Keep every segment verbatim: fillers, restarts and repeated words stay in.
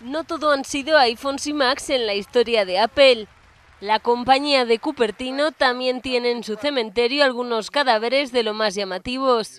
No todo han sido iPhones y Macs en la historia de Apple. La compañía de Cupertino también tiene en su cementerio algunos cadáveres de lo más llamativos.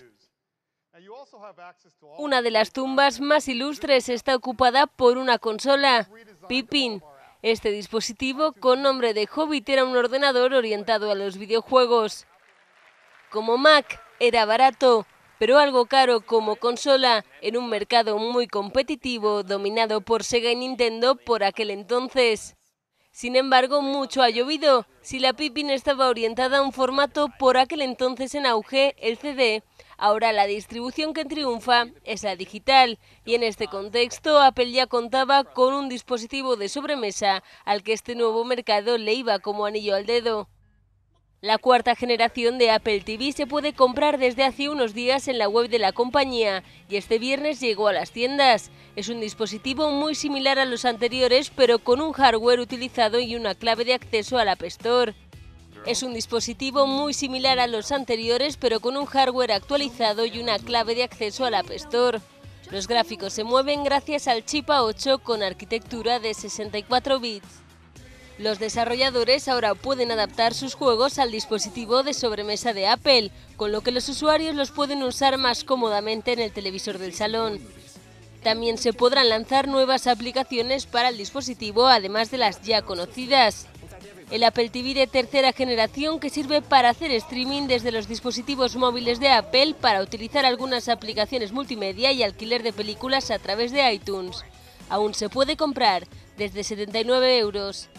Una de las tumbas más ilustres está ocupada por una consola, Pippin. Este dispositivo, con nombre de Hobbit, era un ordenador orientado a los videojuegos. Como Mac, era barato, pero algo caro como consola, en un mercado muy competitivo dominado por Sega y Nintendo por aquel entonces. Sin embargo, mucho ha llovido. Si la Pippin estaba orientada a un formato por aquel entonces en auge, el C D, ahora la distribución que triunfa es la digital, y en este contexto Apple ya contaba con un dispositivo de sobremesa al que este nuevo mercado le iba como anillo al dedo. La cuarta generación de Apple T V se puede comprar desde hace unos días en la web de la compañía y este viernes llegó a las tiendas. Es un dispositivo muy similar a los anteriores, pero con un hardware utilizado y una clave de acceso al App Store. Es un dispositivo muy similar a los anteriores, pero con un hardware actualizado y una clave de acceso al App Store. Los gráficos se mueven gracias al chip A ocho con arquitectura de sesenta y cuatro bits. Los desarrolladores ahora pueden adaptar sus juegos al dispositivo de sobremesa de Apple, con lo que los usuarios los pueden usar más cómodamente en el televisor del salón. También se podrán lanzar nuevas aplicaciones para el dispositivo, además de las ya conocidas. El Apple T V de tercera generación, que sirve para hacer streaming desde los dispositivos móviles de Apple para utilizar algunas aplicaciones multimedia y alquiler de películas a través de iTunes. Aún se puede comprar desde setenta y nueve euros.